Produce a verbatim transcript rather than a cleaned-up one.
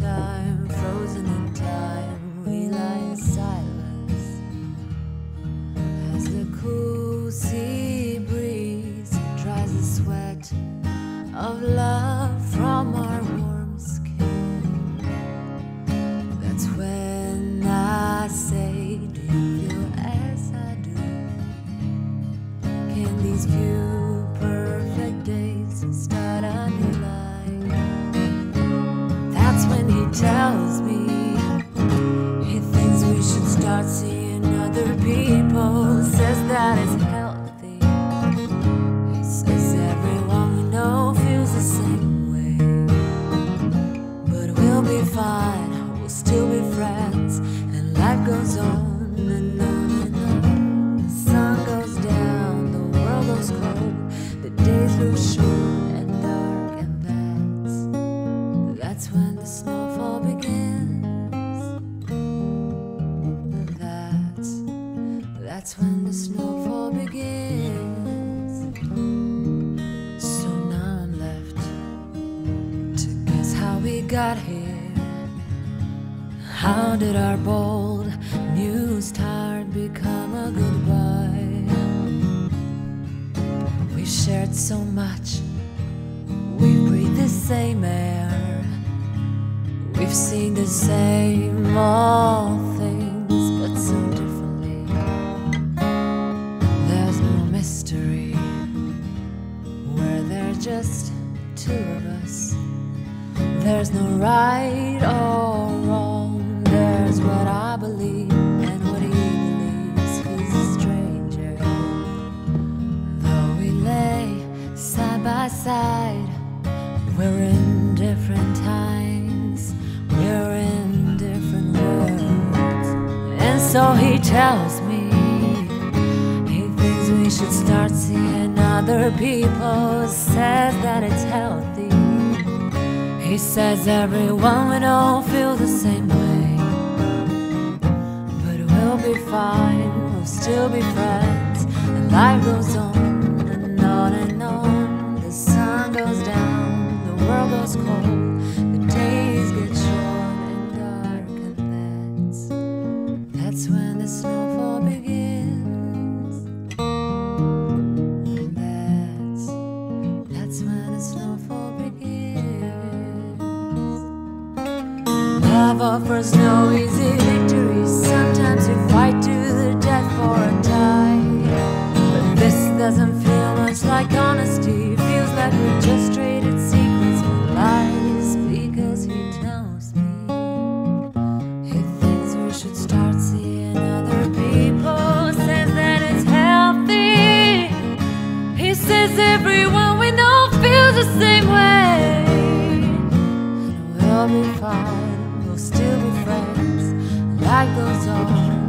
time, frozen in time, we lie in silence as the cool sea breeze dries the sweat of love from our warm skin. That's when I say, do you feel as I do? Can these few perfect days start a new life? That's when he tells me he thinks we should start seeing other people, says that it's healthy. He says everyone we know feels the same way, but we'll be fine, we'll still be friends, and life goes on and on and on. The sun goes down, the world goes cold, the days grow short and dark, and that's that's when the snowfall begins. That's that's when the snowfall begins. So now I'm left to guess how we got here. How did our bold new start become a goodbye? We shared so much, we breathe the same air, we've seen the same old things, but so differently. There's no mystery where there's just two of us. There's no right or wrong, there's what I believe and what he believes. He's a stranger, though we lay side by side. We're in different times, we're in different worlds. And so he tells me he thinks we should start seeing other people, says that it's healthy. He says everyone we know feels the same way, but we'll be fine, we'll still be friends, and life goes on and on and on. The sun goes down, the world goes cold, the days get short and dark, and that's that's when the snowfall begins. And that's that's when the snowfall begins. Love offers no easy victories. Sometimes we fight to the death for a tie, but this doesn't feel much like honesty. It feels like we just traded secrets for lies, because he tells me he thinks we should start seeing other people, says that it's healthy. He says everyone we know feels the same way, and we'll be fine, we'll still be friends. Life goes on